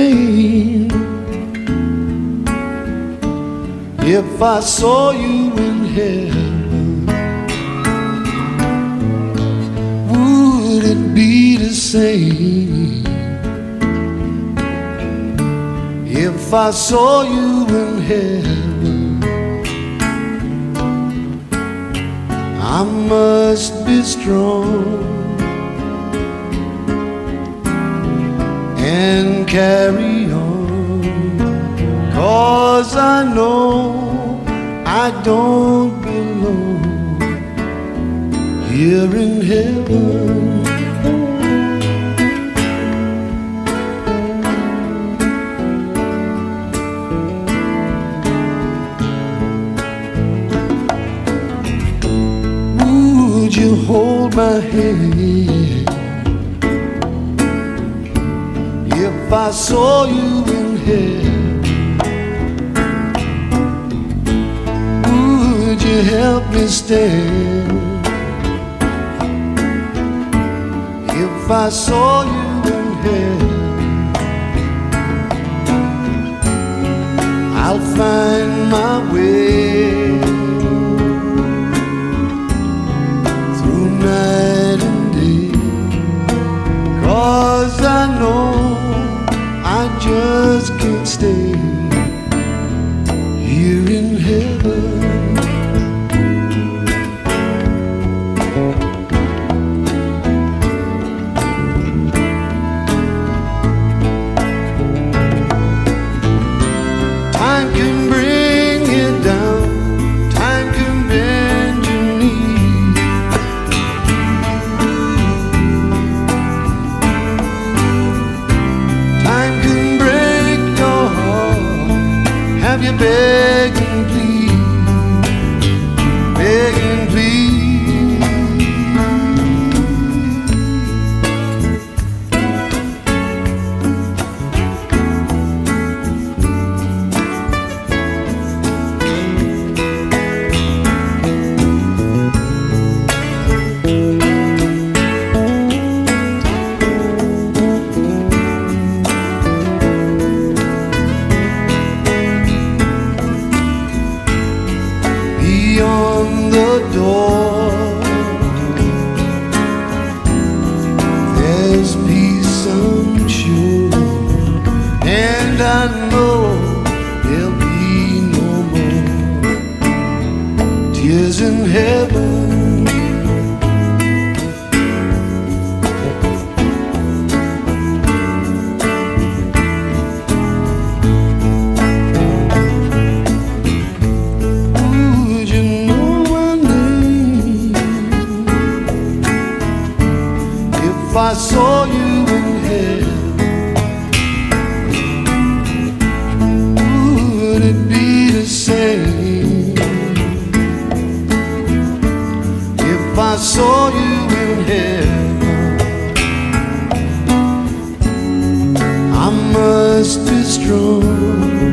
same if I saw you in heaven? Would it be the same if I saw you in heaven? I must be strong and carry on, 'cause I know I don't belong here in heaven. Would you hold my hand if I saw you in heaven? Would you help me stand if I saw you in heaven? I'll find my way through night and day, 'cause I know I just can't stay here in heaven. Time can bring you down, time can bend your knee. Time can break your heart, have you beg and plead, beg and plead. Beyond the door, there's peace I'm sure, and I know there'll be no more tears in heaven. If I saw you in heaven, would it be the same if I saw you in heaven? I must be strong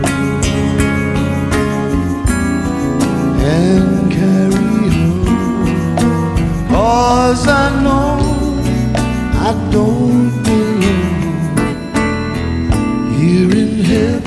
and carry on, 'cause I know I don't belong here in heaven.